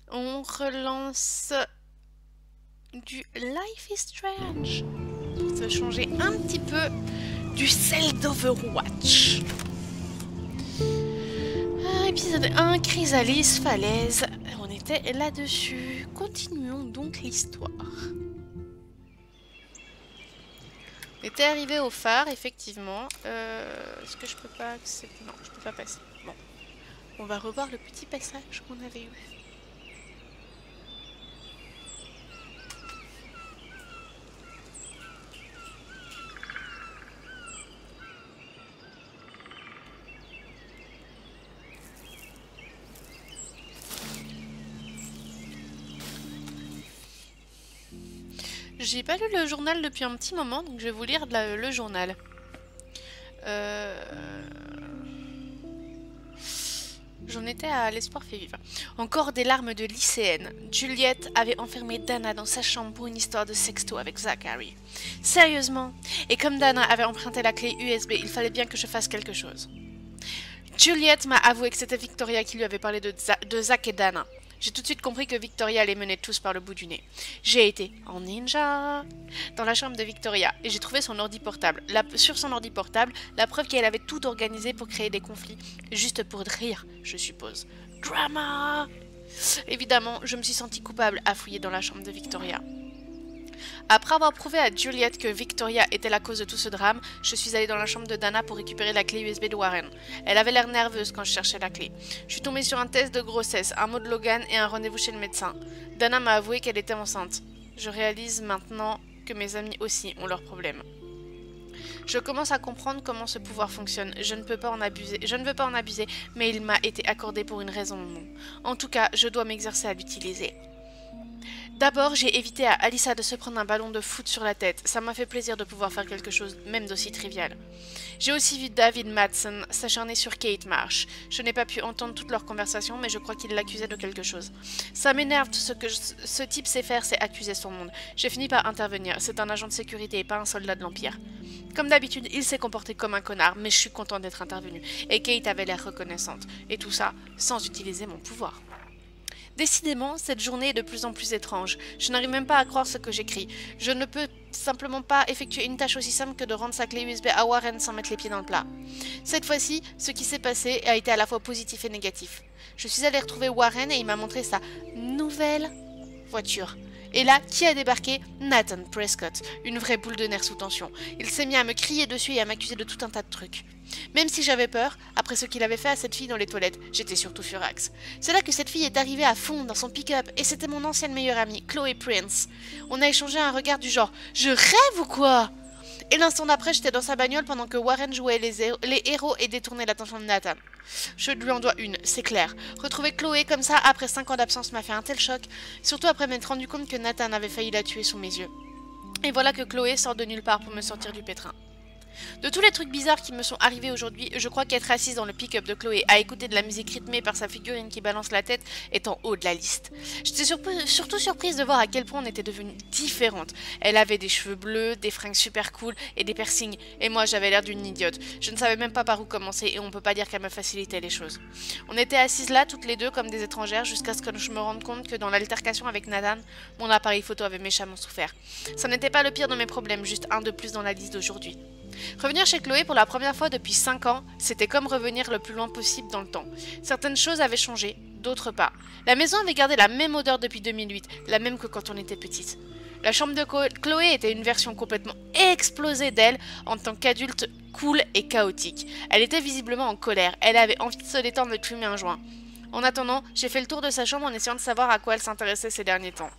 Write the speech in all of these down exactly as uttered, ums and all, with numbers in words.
On relance du Life is Strange. Pour se changer un petit peu du sel d'Overwatch. Ah, épisode un, Chrysalis, falaise. On était là-dessus. Continuons donc l'histoire. On était arrivé au phare, effectivement. Euh, Est-ce que je peux pas accepter? Non, je peux pas passer. Bon. On va revoir le petit passage qu'on avait eu. J'ai pas lu le journal depuis un petit moment, donc je vais vous lire la, le journal. Euh... J'en étais à l'espoir fait vivre. Encore des larmes de lycéenne. Juliette avait enfermé Dana dans sa chambre pour une histoire de sexto avec Zachary. Sérieusement? Et comme Dana avait emprunté la clé U S B, il fallait bien que je fasse quelque chose. Juliette m'a avoué que c'était Victoria qui lui avait parlé de, Za de Zach et Dana. J'ai tout de suite compris que Victoria les menait tous par le bout du nez. J'ai été en ninja dans la chambre de Victoria et j'ai trouvé son ordi portable. La, sur son ordi portable, la preuve qu'elle avait tout organisé pour créer des conflits. Juste pour rire, je suppose. Drama! Évidemment, je me suis sentie coupable à fouiller dans la chambre de Victoria. Après avoir prouvé à Juliette que Victoria était la cause de tout ce drame, je suis allée dans la chambre de Dana pour récupérer la clé U S B de Warren. Elle avait l'air nerveuse quand je cherchais la clé. Je suis tombée sur un test de grossesse, un mot de Logan et un rendez-vous chez le médecin. Dana m'a avoué qu'elle était enceinte. Je réalise maintenant que mes amis aussi ont leurs problèmes. Je commence à comprendre comment ce pouvoir fonctionne. Je ne peux pas en abuser, je ne veux pas en abuser, mais il m'a été accordé pour une raison ou non. En tout cas, je dois m'exercer à l'utiliser. D'abord, j'ai évité à Alyssa de se prendre un ballon de foot sur la tête. Ça m'a fait plaisir de pouvoir faire quelque chose, même d'aussi trivial. J'ai aussi vu David Madsen s'acharner sur Kate Marsh. Je n'ai pas pu entendre toute leur conversation, mais je crois qu'il l'accusait de quelque chose. Ça m'énerve, tout ce que je, ce type sait faire, c'est accuser son monde. J'ai fini par intervenir. C'est un agent de sécurité et pas un soldat de l'Empire. Comme d'habitude, il s'est comporté comme un connard, mais je suis contente d'être intervenue. Et Kate avait l'air reconnaissante. Et tout ça, sans utiliser mon pouvoir. Décidément, cette journée est de plus en plus étrange. Je n'arrive même pas à croire ce que j'écris. Je ne peux simplement pas effectuer une tâche aussi simple que de rendre sa clé U S B à Warren sans mettre les pieds dans le plat. Cette fois-ci, ce qui s'est passé a été à la fois positif et négatif. Je suis allée retrouver Warren et il m'a montré sa nouvelle voiture. Et là, qui a débarqué? Nathan Prescott, une vraie boule de nerfs sous tension. Il s'est mis à me crier dessus et à m'accuser de tout un tas de trucs. Même si j'avais peur, après ce qu'il avait fait à cette fille dans les toilettes, j'étais surtout furax. C'est là que cette fille est arrivée à fond dans son pick-up et c'était mon ancienne meilleure amie, Chloé Prince. On a échangé un regard du genre « Je rêve ou quoi ?» Et l'instant d'après, j'étais dans sa bagnole pendant que Warren jouait les, héros, les héros et détournait l'attention de Nathan. Je lui en dois une, c'est clair. Retrouver Chloé comme ça après cinq ans d'absence m'a fait un tel choc, surtout après m'être rendu compte que Nathan avait failli la tuer sous mes yeux. Et voilà que Chloé sort de nulle part pour me sortir du pétrin. De tous les trucs bizarres qui me sont arrivés aujourd'hui, je crois qu'être assise dans le pick-up de Chloé à écouter de la musique rythmée par sa figurine qui balance la tête est en haut de la liste. J'étais surtout surprise de voir à quel point on était devenues différentes. Elle avait des cheveux bleus, des fringues super cool et des piercings, et moi j'avais l'air d'une idiote. Je ne savais même pas par où commencer et on peut pas dire qu'elle me facilitait les choses. On était assises là toutes les deux comme des étrangères jusqu'à ce que je me rende compte que dans l'altercation avec Nathan, mon appareil photo avait méchamment souffert. Ça n'était pas le pire de mes problèmes, juste un de plus dans la liste d'aujourd'hui. Revenir chez Chloé pour la première fois depuis cinq ans, c'était comme revenir le plus loin possible dans le temps. Certaines choses avaient changé, d'autres pas. La maison avait gardé la même odeur depuis deux mille huit, la même que quand on était petite. La chambre de Chloé était une version complètement explosée d'elle en tant qu'adulte cool et chaotique. Elle était visiblement en colère, elle avait envie de se détendre et de fumer un joint. En attendant, j'ai fait le tour de sa chambre en essayant de savoir à quoi elle s'intéressait ces derniers temps.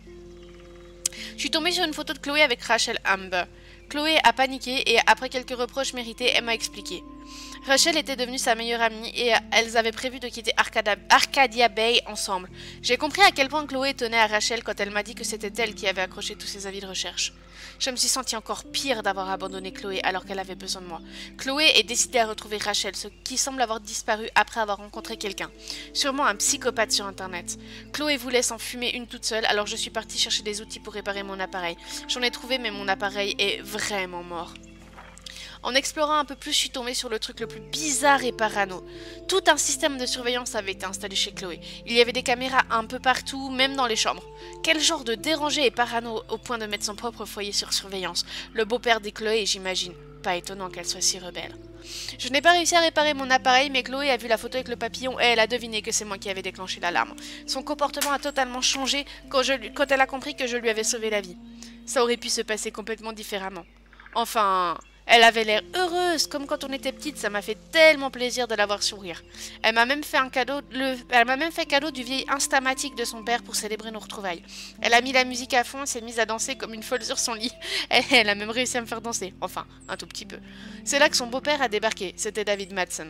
Je suis tombée sur une photo de Chloé avec Rachel Amber. Chloé a paniqué et après quelques reproches mérités, elle m'a expliqué. Rachel était devenue sa meilleure amie et elles avaient prévu de quitter Arcadia, Arcadia Bay ensemble. J'ai compris à quel point Chloé tenait à Rachel quand elle m'a dit que c'était elle qui avait accroché tous ses avis de recherche. Je me suis sentie encore pire d'avoir abandonné Chloé alors qu'elle avait besoin de moi. Chloé est décidée à retrouver Rachel, ce qui semble avoir disparu après avoir rencontré quelqu'un. Sûrement un psychopathe sur internet. Chloé voulait s'en fumer une toute seule, alors je suis partie chercher des outils pour réparer mon appareil. J'en ai trouvé mais mon appareil est vraiment mort. En explorant un peu plus, je suis tombée sur le truc le plus bizarre et parano. Tout un système de surveillance avait été installé chez Chloé. Il y avait des caméras un peu partout, même dans les chambres. Quel genre de dérangé et parano au point de mettre son propre foyer sur surveillance? Le beau-père de Chloé, j'imagine. Pas étonnant qu'elle soit si rebelle. Je n'ai pas réussi à réparer mon appareil, mais Chloé a vu la photo avec le papillon et elle a deviné que c'est moi qui avais déclenché l'alarme. Son comportement a totalement changé quand, je, quand elle a compris que je lui avais sauvé la vie. Ça aurait pu se passer complètement différemment. Enfin, elle avait l'air heureuse, comme quand on était petite, ça m'a fait tellement plaisir de la voir sourire. Elle m'a même fait un cadeau, le, elle m'a même fait cadeau du vieil Instamatic de son père pour célébrer nos retrouvailles. Elle a mis la musique à fond et s'est mise à danser comme une folle sur son lit. Elle, elle a même réussi à me faire danser, enfin, un tout petit peu. C'est là que son beau-père a débarqué, c'était David Madsen.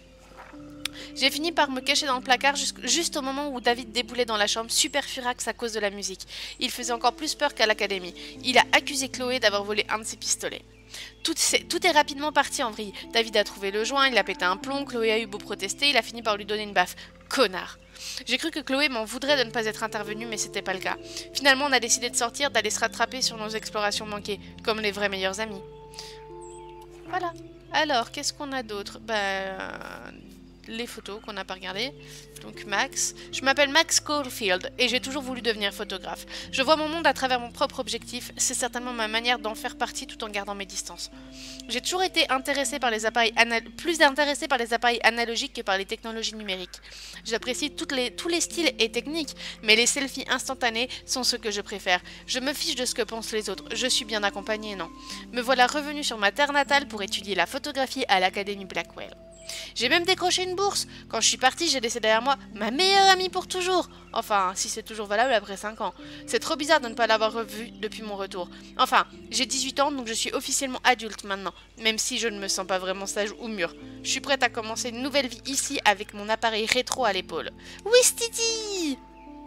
J'ai fini par me cacher dans le placard juste au moment où David déboulait dans la chambre, super furax à cause de la musique. Il faisait encore plus peur qu'à l'académie. Il a accusé Chloé d'avoir volé un de ses pistolets. Tout est, tout est rapidement parti en vrille. David a trouvé le joint, il a pété un plomb, Chloé a eu beau protester, il a fini par lui donner une baffe. Connard! J'ai cru que Chloé m'en voudrait de ne pas être intervenue, mais c'était pas le cas. Finalement, on a décidé de sortir, d'aller se rattraper sur nos explorations manquées, comme les vrais meilleurs amis. Voilà. Alors, qu'est-ce qu'on a d'autre? Bah... les photos qu'on n'a pas regardées. Donc Max. Je m'appelle Max Caulfield et j'ai toujours voulu devenir photographe. Je vois mon monde à travers mon propre objectif. C'est certainement ma manière d'en faire partie tout en gardant mes distances. J'ai toujours été intéressée par les appareils plus intéressée par les appareils analogiques que par les technologies numériques. J'apprécie toutes les... tous les styles et techniques, mais les selfies instantanés sont ceux que je préfère. Je me fiche de ce que pensent les autres. Je suis bien accompagnée, non. Me voilà revenue sur ma terre natale pour étudier la photographie à l'Académie Blackwell. J'ai même décroché une bourse. Quand je suis partie, j'ai laissé derrière moi ma meilleure amie pour toujours. Enfin, si c'est toujours valable après cinq ans. C'est trop bizarre de ne pas l'avoir revue depuis mon retour. Enfin, j'ai dix-huit ans, donc je suis officiellement adulte maintenant. Même si je ne me sens pas vraiment sage ou mûre. Je suis prête à commencer une nouvelle vie ici avec mon appareil rétro à l'épaule. Oui, Stiti!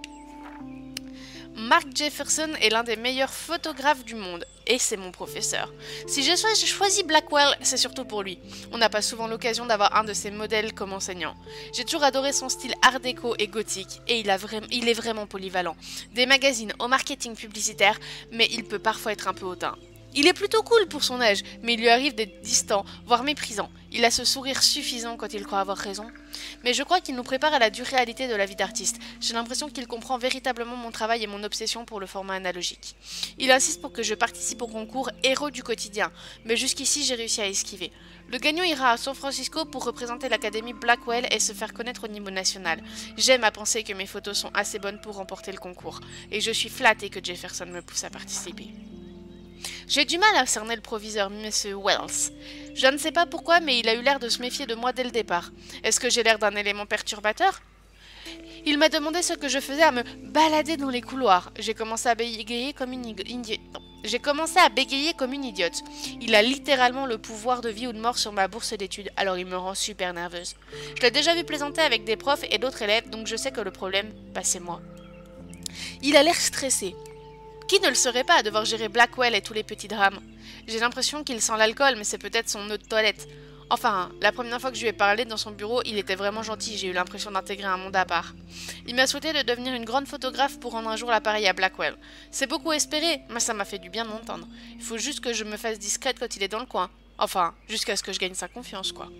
Mark Jefferson est l'un des meilleurs photographes du monde, et c'est mon professeur. Si j'ai choisi Blackwell, c'est surtout pour lui. On n'a pas souvent l'occasion d'avoir un de ses modèles comme enseignant. J'ai toujours adoré son style art déco et gothique, et il, a il est vraiment polyvalent. Des magazines au marketing publicitaire, mais il peut parfois être un peu hautain. Il est plutôt cool pour son âge, mais il lui arrive d'être distant, voire méprisant. Il a ce sourire suffisant quand il croit avoir raison. Mais je crois qu'il nous prépare à la dure réalité de la vie d'artiste. J'ai l'impression qu'il comprend véritablement mon travail et mon obsession pour le format analogique. Il insiste pour que je participe au concours Héros du quotidien, mais jusqu'ici j'ai réussi à esquiver. Le gagnant ira à San Francisco pour représenter l'Académie Blackwell et se faire connaître au niveau national. J'aime à penser que mes photos sont assez bonnes pour remporter le concours, et je suis flattée que Jefferson me pousse à participer. J'ai du mal à cerner le proviseur, monsieur Wells. Je ne sais pas pourquoi, mais il a eu l'air de se méfier de moi dès le départ. Est-ce que j'ai l'air d'un élément perturbateur? Il m'a demandé ce que je faisais à me balader dans les couloirs. J'ai commencé à bégayer comme une idiote. J'ai commencé à bégayer comme une idiote. Il a littéralement le pouvoir de vie ou de mort sur ma bourse d'études, alors il me rend super nerveuse. Je l'ai déjà vu plaisanter avec des profs et d'autres élèves, donc je sais que le problème, bah, c'est moi. Il a l'air stressé. Qui ne le serait pas à devoir gérer Blackwell et tous les petits drames? J'ai l'impression qu'il sent l'alcool, mais c'est peut-être son eau de toilette. Enfin, la première fois que je lui ai parlé dans son bureau, il était vraiment gentil, j'ai eu l'impression d'intégrer un monde à part. Il m'a souhaité de devenir une grande photographe pour rendre un jour l'appareil à Blackwell. C'est beaucoup espéré, mais ça m'a fait du bien de m'entendre. Il faut juste que je me fasse discrète quand il est dans le coin. Enfin, jusqu'à ce que je gagne sa confiance, quoi.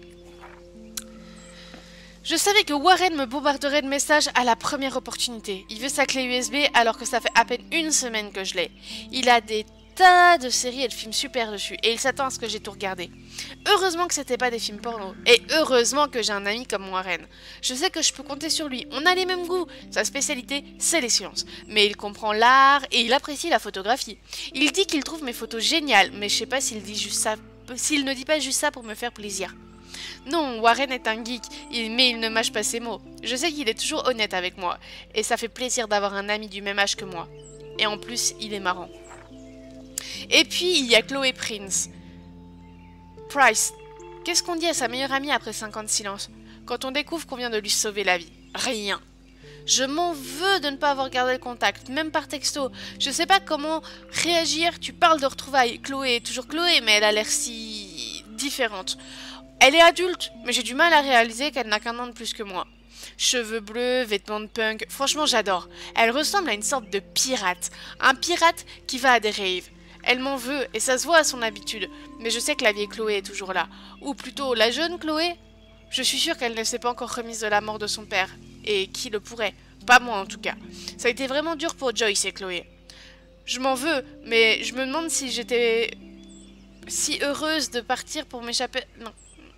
Je savais que Warren me bombarderait de messages à la première opportunité. Il veut sa clé U S B alors que ça fait à peine une semaine que je l'ai. Il a des tas de séries et de films super dessus et il s'attend à ce que j'ai tout regardé. Heureusement que c'était pas des films porno et heureusement que j'ai un ami comme Warren. Je sais que je peux compter sur lui, on a les mêmes goûts. Sa spécialité, c'est les sciences. Mais il comprend l'art et il apprécie la photographie. Il dit qu'il trouve mes photos géniales, mais je sais pas s'il dit juste ça, s'il ne dit pas juste ça pour me faire plaisir. Non, Warren est un geek, mais il ne mâche pas ses mots. Je sais qu'il est toujours honnête avec moi, et ça fait plaisir d'avoir un ami du même âge que moi. Et en plus, il est marrant. Et puis, il y a Chloé Prince. Price. Qu'est-ce qu'on dit à sa meilleure amie après cinq ans de silence, quand on découvre qu'on vient de lui sauver la vie? Rien. Je m'en veux de ne pas avoir gardé le contact, même par texto. Je sais pas comment réagir, tu parles de retrouvailles. Chloé est toujours Chloé, mais elle a l'air si différente. Elle est adulte, mais j'ai du mal à réaliser qu'elle n'a qu'un an de plus que moi. Cheveux bleus, vêtements de punk, franchement j'adore. Elle ressemble à une sorte de pirate. Un pirate qui va à des raves. Elle m'en veut, et ça se voit à son habitude. Mais je sais que la vieille Chloé est toujours là. Ou plutôt, la jeune Chloé. Je suis sûre qu'elle ne s'est pas encore remise de la mort de son père. Et qui le pourrait? Pas moi en tout cas. Ça a été vraiment dur pour Joyce et Chloé. Je m'en veux, mais je me demande si j'étais si heureuse de partir pour m'échapper... Non.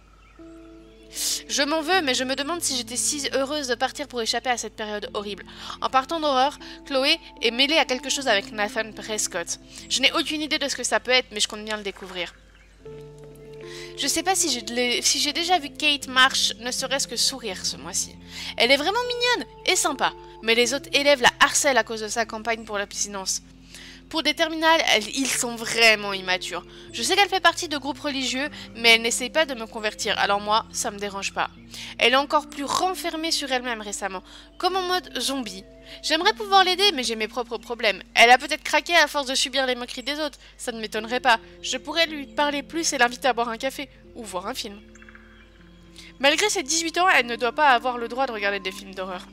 Je m'en veux, mais je me demande si j'étais si heureuse de partir pour échapper à cette période horrible. En partant d'horreur, Chloé est mêlée à quelque chose avec Nathan Prescott. Je n'ai aucune idée de ce que ça peut être, mais je compte bien le découvrir. Je sais pas si j'ai si j'ai déjà vu Kate Marsh ne serait-ce que sourire ce mois-ci. Elle est vraiment mignonne et sympa, mais les autres élèves la harcèlent à cause de sa campagne pour l'abstinence. Pour des terminales, elles, ils sont vraiment immatures. Je sais qu'elle fait partie de groupes religieux, mais elle n'essaye pas de me convertir, alors moi, ça me dérange pas. Elle est encore plus renfermée sur elle-même récemment, comme en mode zombie. J'aimerais pouvoir l'aider, mais j'ai mes propres problèmes. Elle a peut-être craqué à force de subir les moqueries des autres, ça ne m'étonnerait pas. Je pourrais lui parler plus et l'inviter à boire un café, ou voir un film. Malgré ses dix-huit ans, elle ne doit pas avoir le droit de regarder des films d'horreur.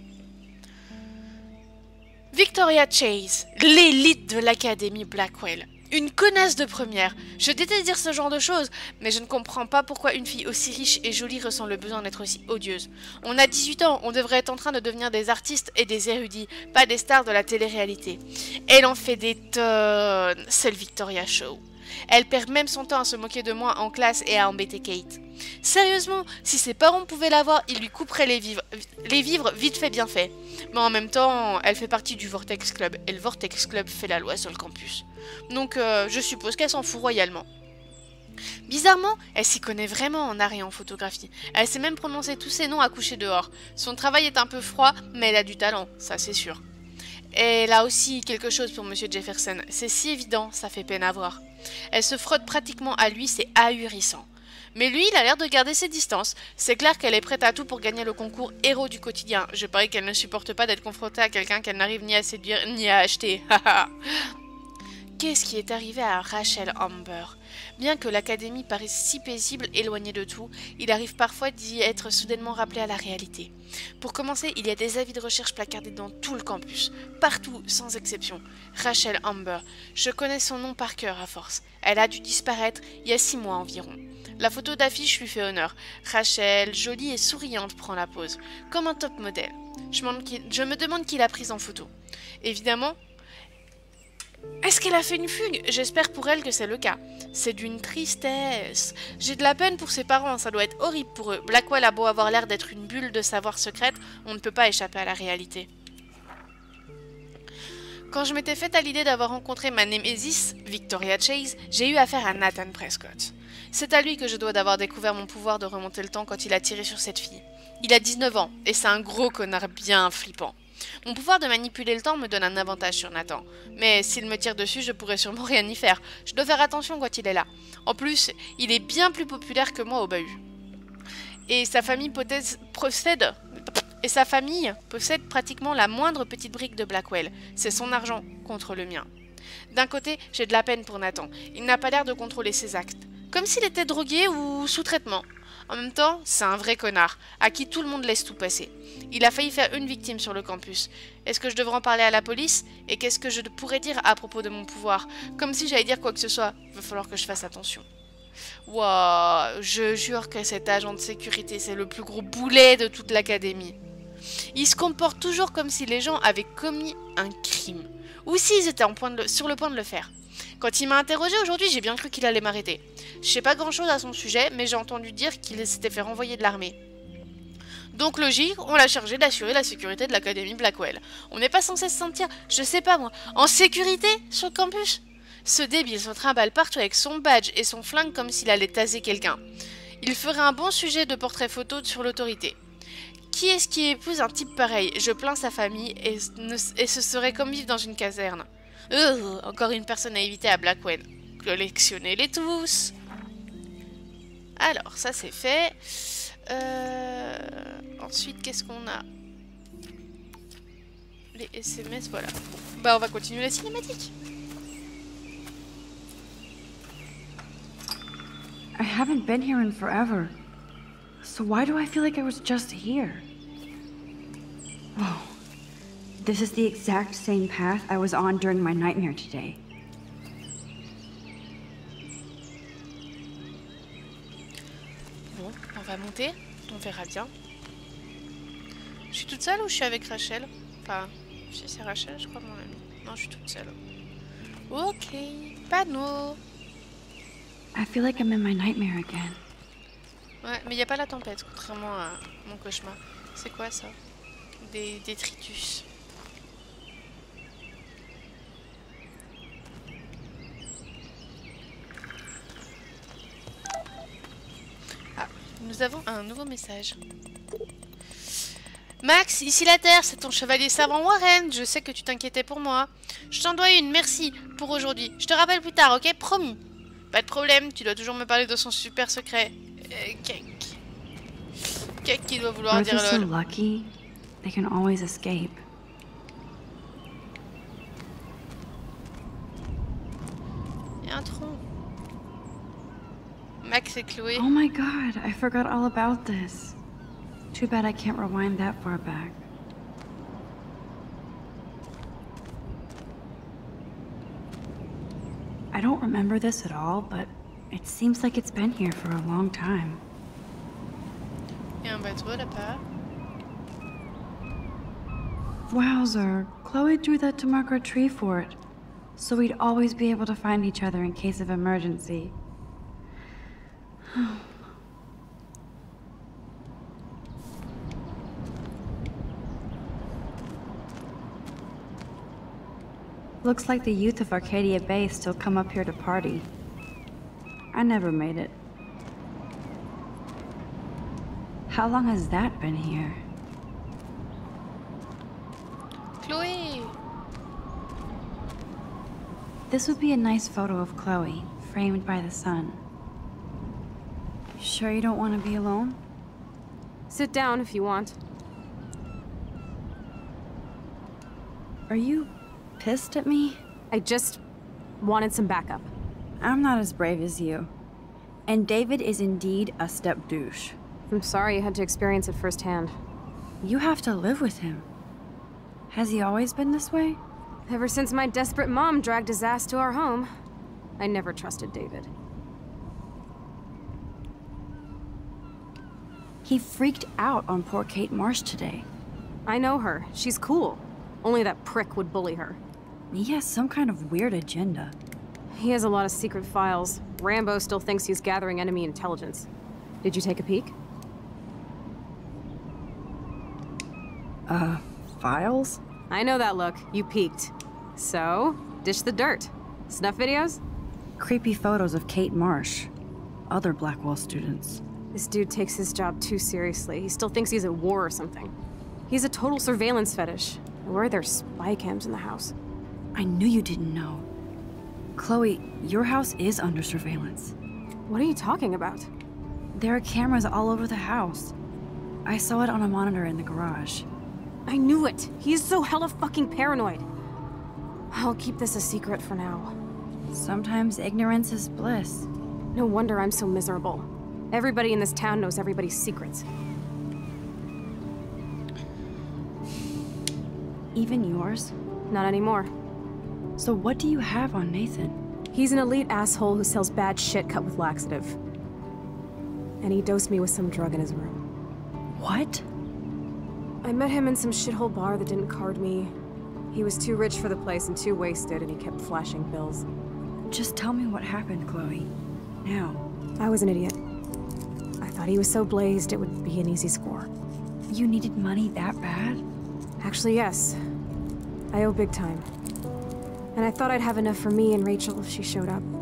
Victoria Chase, l'élite de l'Académie Blackwell. Une connasse de première. Je déteste dire ce genre de choses, mais je ne comprends pas pourquoi une fille aussi riche et jolie ressent le besoin d'être aussi odieuse. On a dix-huit ans, on devrait être en train de devenir des artistes et des érudits, pas des stars de la télé-réalité. Elle en fait des tonnes, c'est le Victoria Show. Elle perd même son temps à se moquer de moi en classe et à embêter Kate. Sérieusement, si ses parents pouvaient la voir, ils lui couperaient les vivres, les vivres vite fait bien fait. Mais en même temps, elle fait partie du Vortex Club, et le Vortex Club fait la loi sur le campus. Donc euh, je suppose qu'elle s'en fout royalement. Bizarrement, elle s'y connaît vraiment en art et en photographie. Elle sait même prononcer tous ses noms à coucher dehors. Son travail est un peu froid, mais elle a du talent, ça c'est sûr. Et elle a aussi quelque chose pour Monsieur Jefferson. C'est si évident, ça fait peine à voir. Elle se frotte pratiquement à lui, c'est ahurissant. Mais lui, il a l'air de garder ses distances. C'est clair qu'elle est prête à tout pour gagner le concours héros du quotidien. Je parie qu'elle ne supporte pas d'être confrontée à quelqu'un qu'elle n'arrive ni à séduire ni à acheter. Qu'est-ce qui est arrivé à Rachel Amber? Bien que l'académie paraisse si paisible, éloignée de tout, il arrive parfois d'y être soudainement rappelé à la réalité. Pour commencer, il y a des avis de recherche placardés dans tout le campus, partout, sans exception. Rachel Amber, je connais son nom par cœur à force. Elle a dû disparaître il y a six mois environ. La photo d'affiche lui fait honneur. Rachel, jolie et souriante, prend la pose, comme un top modèle. Je, je me demande qui l'a prise en photo. Évidemment, est-ce qu'elle a fait une fugue? J'espère pour elle que c'est le cas. C'est d'une tristesse. J'ai de la peine pour ses parents, ça doit être horrible pour eux. Blackwell a beau avoir l'air d'être une bulle de savoir secrète, on ne peut pas échapper à la réalité. Quand je m'étais faite à l'idée d'avoir rencontré ma némésis, Victoria Chase, j'ai eu affaire à Nathan Prescott. C'est à lui que je dois d'avoir découvert mon pouvoir de remonter le temps quand il a tiré sur cette fille. Il a dix-neuf ans, et c'est un gros connard bien flippant. Mon pouvoir de manipuler le temps me donne un avantage sur Nathan. Mais s'il me tire dessus, je pourrais sûrement rien y faire. Je dois faire attention quand il est là. En plus, il est bien plus populaire que moi au bahut. Et sa famille possède... Et sa famille possède pratiquement la moindre petite brique de Blackwell. C'est son argent contre le mien. D'un côté, j'ai de la peine pour Nathan. Il n'a pas l'air de contrôler ses actes. Comme s'il était drogué ou sous traitement. En même temps, c'est un vrai connard, à qui tout le monde laisse tout passer. Il a failli faire une victime sur le campus. Est-ce que je devrais en parler à la police? Et qu'est-ce que je pourrais dire à propos de mon pouvoir? Comme si j'allais dire quoi que ce soit. Il va falloir que je fasse attention. Wouah, je jure que cet agent de sécurité, c'est le plus gros boulet de toute l'académie. Il se comporte toujours comme si les gens avaient commis un crime. Ou s'ils étaient en point de le... sur le point de le faire. Quand il m'a interrogé aujourd'hui, j'ai bien cru qu'il allait m'arrêter. Je sais pas grand chose à son sujet, mais j'ai entendu dire qu'il s'était fait renvoyer de l'armée. Donc logique, on l'a chargé d'assurer la sécurité de l'académie Blackwell. On n'est pas censé se sentir, je sais pas moi, en sécurité sur le campus? Ce débile se trimballe partout avec son badge et son flingue comme s'il allait taser quelqu'un. Il ferait un bon sujet de portrait photo sur l'autorité. Qui est-ce qui épouse un type pareil? Je plains sa famille et, ne, et ce serait comme vivre dans une caserne. Euh, encore une personne à éviter à Blackwell. Collectionnez-les tous. Alors, ça c'est fait. Euh... Ensuite, qu'est-ce qu'on a? Les S M S, voilà. Bon, bah, on va continuer la cinématique. I haven't been here in forever. So why do I feel like I was just here? Whoa. This is the exact same path I was on during my nightmare today. monter. On verra bien. Je suis toute seule ou je suis avec Rachel? Enfin, si c'est Rachel, je crois, mon ami. Non, je suis toute seule. Ok, panneau. I feel like I'm in my nightmare again. Ouais, mais il n'y a pas la tempête, contrairement à mon cauchemar. C'est quoi ça? Des détritus. Ah, nous avons un nouveau message. Max, ici la Terre, c'est ton chevalier savant Warren. Je sais que tu t'inquiétais pour moi. Je t'en dois une, merci pour aujourd'hui. Je te rappelle plus tard, ok? Promis. Pas de problème, tu dois toujours me parler de son super secret. Euh, Cake. Cake qui doit vouloir dire so lol. lucky. They can always escape. Il y a un tronc. Max et Chloé. Oh my god, I forgot all about this. Too bad I can't rewind that far back. I don't remember this at all, but it seems like it's been here for a long time. Il y a un bateau là-bas. Wowzer, Chloe drew that to mark our tree fort, so we'd always be able to find each other in case of emergency. Looks like the youth of Arcadia Bay still come up here to party. I never made it. How long has that been here? Chloé! This would be a nice photo of Chloe, framed by the sun. Sure you don't want to be alone? Sit down if you want. Are you pissed at me? I just wanted some backup. I'm not as brave as you. And David is indeed a step douche. I'm sorry you had to experience it firsthand. You have to live with him. Has he always been this way? Ever since my desperate mom dragged his ass to our home, I never trusted David. He freaked out on poor Kate Marsh today. I know her. She's cool. Only that prick would bully her. He has some kind of weird agenda. He has a lot of secret files. Rambo still thinks he's gathering enemy intelligence. Did you take a peek? Uh, files? I know that look. You peeked. So, dish the dirt. Snuff videos? Creepy photos of Kate Marsh. Other Blackwell students. This dude takes his job too seriously. He still thinks he's at war or something. He's a total surveillance fetish. Where are there spy cams in the house? I knew you didn't know. Chloe, your house is under surveillance. What are you talking about? There are cameras all over the house. I saw it on a monitor in the garage. I knew it! He's so hella fucking paranoid. I'll keep this a secret for now. Sometimes ignorance is bliss. No wonder I'm so miserable. Everybody in this town knows everybody's secrets. Even yours? Not anymore. So what do you have on Nathan? He's an elite asshole who sells bad shit cut with laxative. And he dosed me with some drug in his room. What? I met him in some shithole bar that didn't card me. He was too rich for the place and too wasted, and he kept flashing bills. Just tell me what happened, Chloe. Now. I was an idiot. I thought he was so blazed it would be an easy score. You needed money that bad? Actually, yes. I owe big time. And I thought I'd have enough for me and Rachel if she showed up.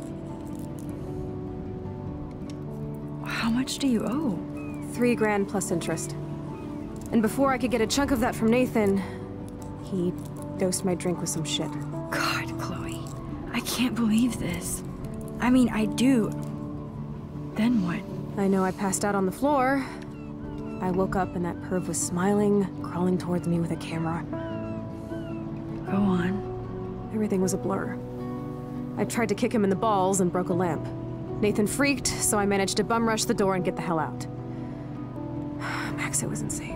How much do you owe? Three grand plus interest. And before I could get a chunk of that from Nathan, he dosed my drink with some shit. God, Chloe. I can't believe this. I mean, I do. Then what? I know I passed out on the floor. I woke up and that perv was smiling, crawling towards me with a camera. Go on. Everything was a blur. I tried to kick him in the balls and broke a lamp. Nathan freaked, so I managed to bum rush the door and get the hell out. Max, it was insane.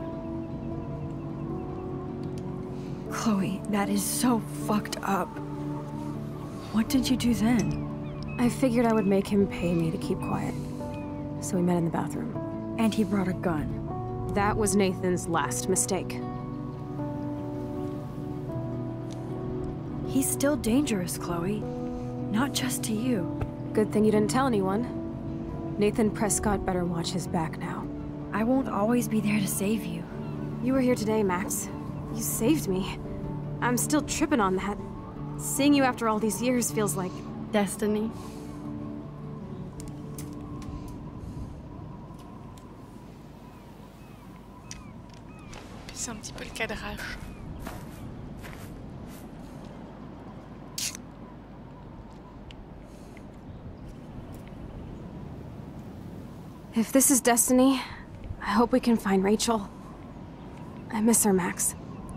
Chloe, that is so fucked up. What did you do then? I figured I would make him pay me to keep quiet. So we met in the bathroom. And he brought a gun. That was Nathan's last mistake. He's still dangerous, Chloe. Not just to you. Good thing you didn't tell anyone. Nathan Prescott better watch his back now. I won't always be there to save you. You were here today, Max. You saved me. I'm still tripping on that. Seeing you after all these years feels like... destiny. C'est un petit peu le cadrage. If this is destiny, I hope we can find Rachel. I miss her, Max.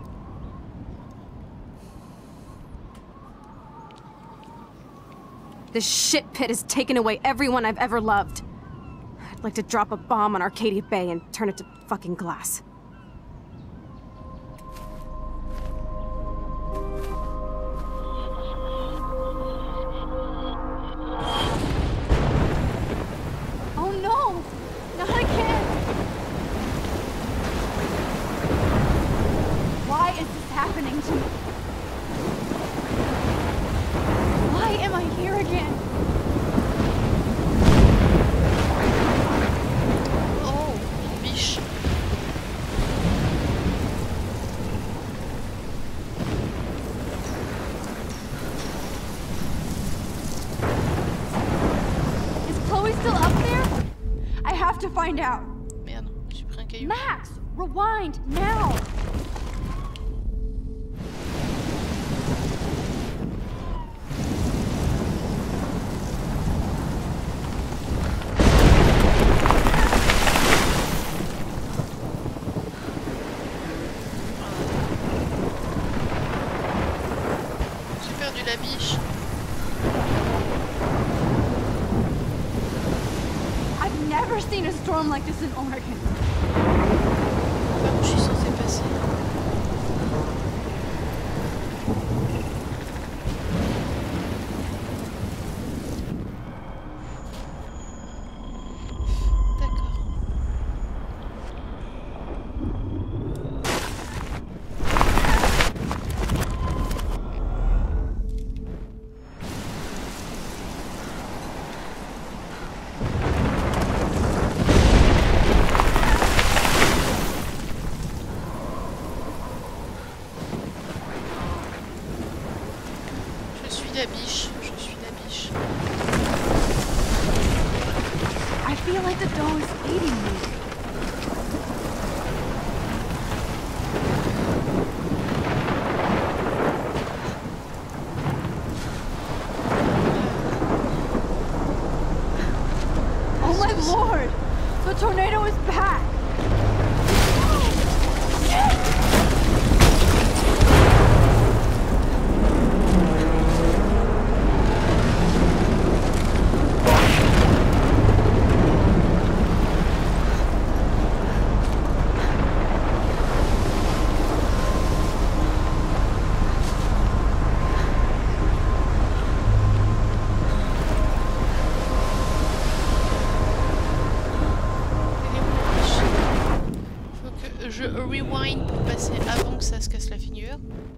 This shit pit has taken away everyone I've ever loved. I'd like to drop a bomb on Arcadia Bay and turn it to fucking glass. Oh no! Not again! Why is this happening to me? Why am I here again? Oh, biche. Is Chloe still up there? I have to find out. Merde, j'ai pris un caillou. Max, rewind now. J'ai perdu la biche. I've never seen a storm like this in Oregon. Par où je suis censée passer? D'accord. Je suis la biche, je suis la biche. I feel like the dough is eating me. Oh my lord! The tornado is back! Faut que je rewind pour passer avant que ça se casse la figure.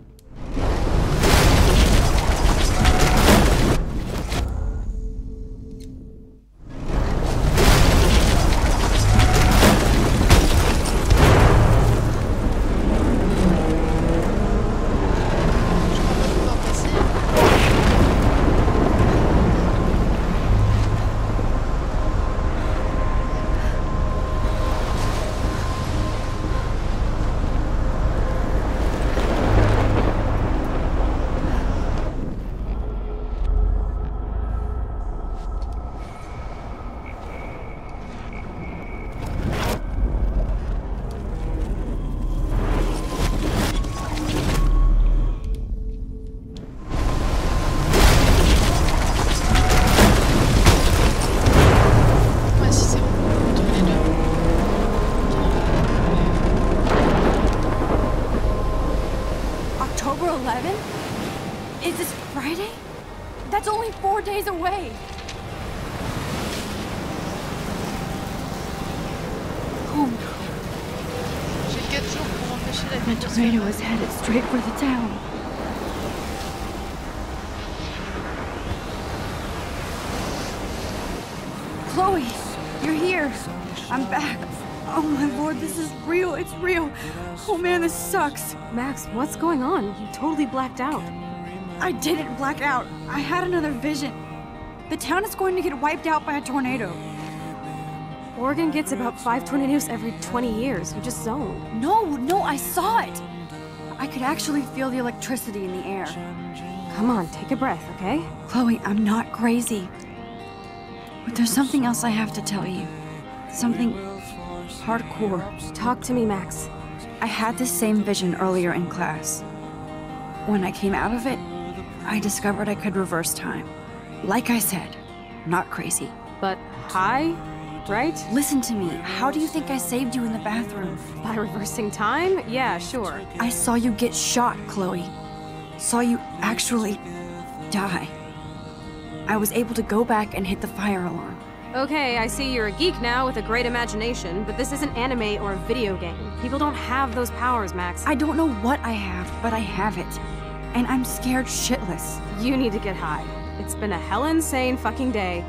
Je crois pas pouvoir passer. Ouais, si c'est bon, entre les deux. October eleventh? Is this Friday? That's only four days away. The tornado is headed straight for the town. Chloe, you're here. I'm back. Oh my lord, this is real. It's real. Oh man, this sucks. Max, what's going on? You totally blacked out. I didn't black out. I had another vision. The town is going to get wiped out by a tornado. Oregon gets about five tornadoes every twenty years. You just zoned. No, no, I saw it. I could actually feel the electricity in the air. Come on, take a breath, okay? Chloe, I'm not crazy. But there's something else I have to tell you. Something hardcore. Talk to me, Max. I had this same vision earlier in class. When I came out of it, I discovered I could reverse time. Like I said, not crazy. But high, right? Listen to me. How do you think I saved you in the bathroom? By reversing time? Yeah, sure. I saw you get shot, Chloe. Saw you actually die. I was able to go back and hit the fire alarm. Okay, I see you're a geek now with a great imagination, but this isn't anime or a video game. People don't have those powers, Max. I don't know what I have, but I have it. And I'm scared shitless. You need to get high. It's been a hell insane fucking day.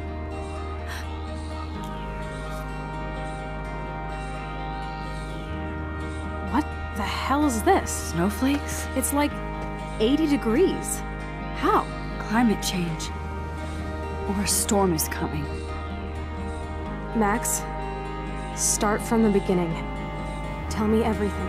What the hell is this? Snowflakes? It's like eighty degrees. How? Climate change. Or a storm is coming. Max, start from the beginning. Tell me everything.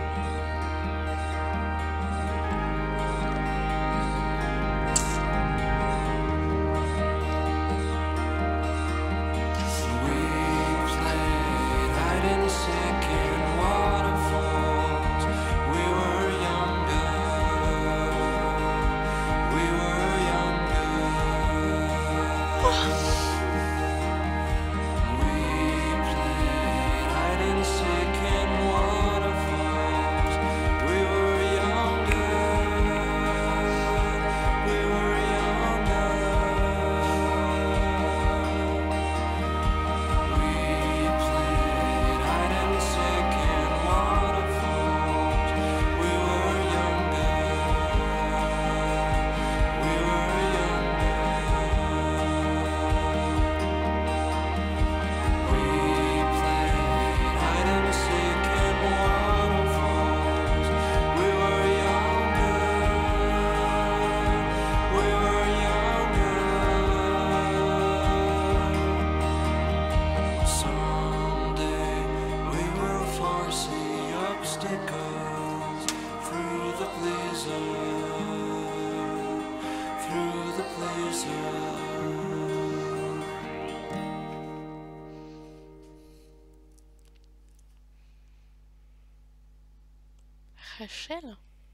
Rachel?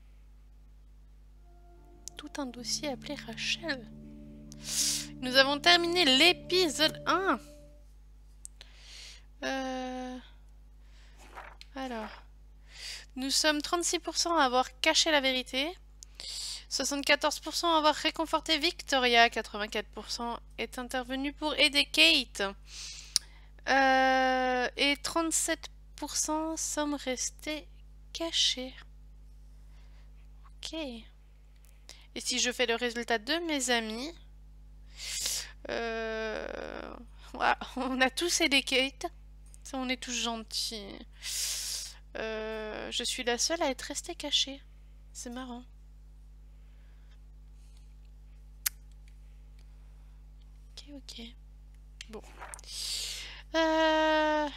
Tout un dossier appelé Rachel. Nous avons terminé l'épisode un. Euh... Alors... Nous sommes trente-six pour cent à avoir caché la vérité. soixante-quatorze pour cent à avoir réconforté Victoria. quatre-vingt-quatre pour cent est intervenu pour aider Kate. Euh... Et trente-sept pour cent sommes restés cachés. Ok. Et si je fais le résultat de mes amis, euh, voilà, on a tous aidé Kate. On est tous gentils. Euh, je suis la seule à être restée cachée. C'est marrant. Ok, ok. Bon. Euh...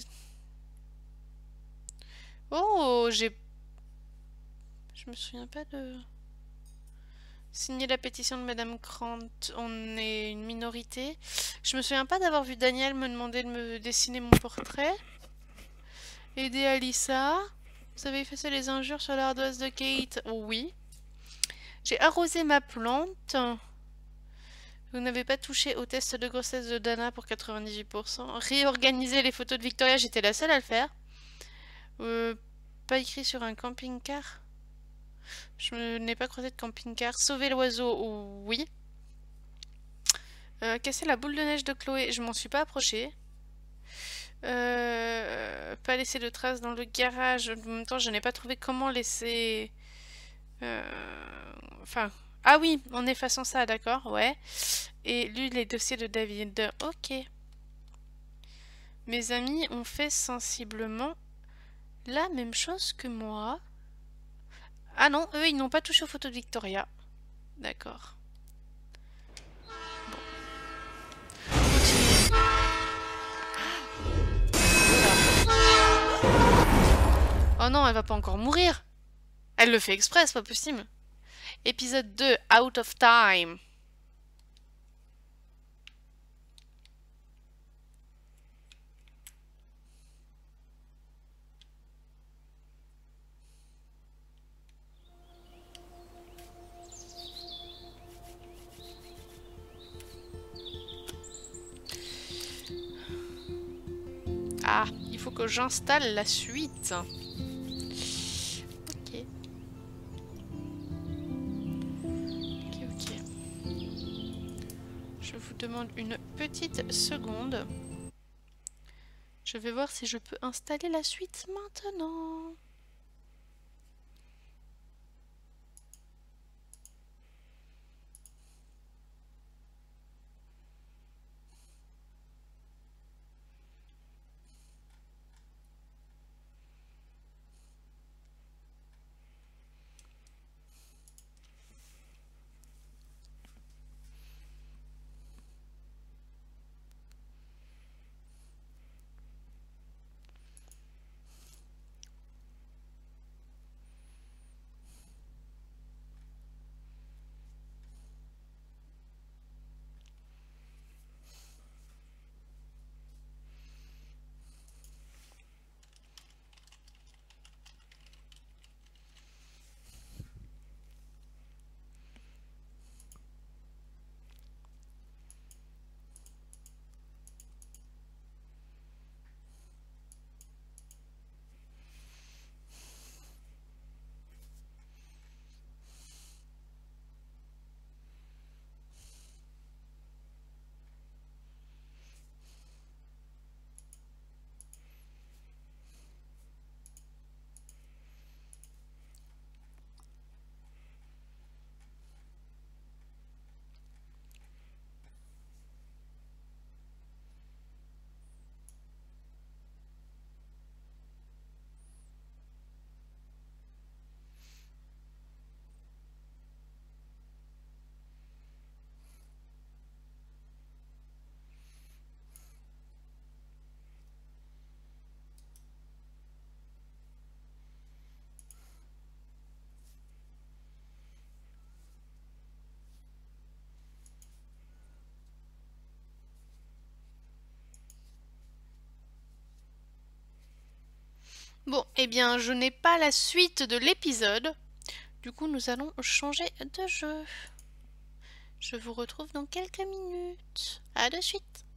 Oh, j'ai... Je me souviens pas de... Signer la pétition de Madame Grant. On est une minorité. Je me souviens pas d'avoir vu Daniel me demander de me dessiner mon portrait. Aider Alyssa. Vous avez effacé les injures sur l'ardoise de Kate. Oui. J'ai arrosé ma plante. Vous n'avez pas touché au test de grossesse de Dana pour quatre-vingt-dix-huit pour cent. Réorganiser les photos de Victoria. J'étais la seule à le faire. Euh, pas écrit sur un camping-car. Je n'ai pas croisé de camping-car. Sauver l'oiseau, oui. Euh, casser la boule de neige de Chloé, je m'en suis pas approchée. Euh, pas laisser de traces dans le garage. En même temps, je n'ai pas trouvé comment laisser... Euh, enfin... Ah oui, en effaçant ça, d'accord, ouais. Et lu les dossiers de David. Ok. Mes amis ont fait sensiblement la même chose que moi. Ah non, eux, ils n'ont pas touché aux photos de Victoria. D'accord. Bon. Continuez. Oh non, elle va pas encore mourir. Elle le fait exprès, c'est pas possible. Épisode deux, Out of Time. Ah, il faut que j'installe la suite. Ok. Ok, ok. Je vous demande une petite seconde. Je vais voir si je peux installer la suite maintenant. Bon, eh bien, je n'ai pas la suite de l'épisode. Du coup, nous allons changer de jeu. Je vous retrouve dans quelques minutes. À de suite.